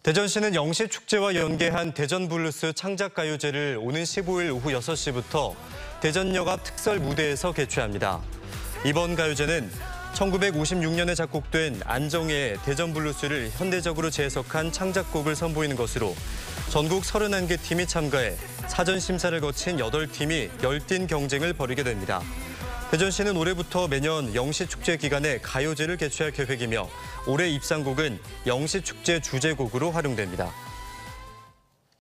대전시는 영시축제와 연계한 대전블루스 창작가요제를 오는 15일 오후 6시부터 대전역 앞 특설 무대에서 개최합니다. 이번 가요제는 1956년에 작곡된 안정혜의 대전블루스를 현대적으로 재해석한 창작곡을 선보이는 것으로 전국 31개 팀이 참가해 사전 심사를 거친 8팀이 열띤 경쟁을 벌이게 됩니다. 대전시는 올해부터 매년 영시축제 기간에 가요제를 개최할 계획이며 올해 입상곡은 영시축제 주제곡으로 활용됩니다.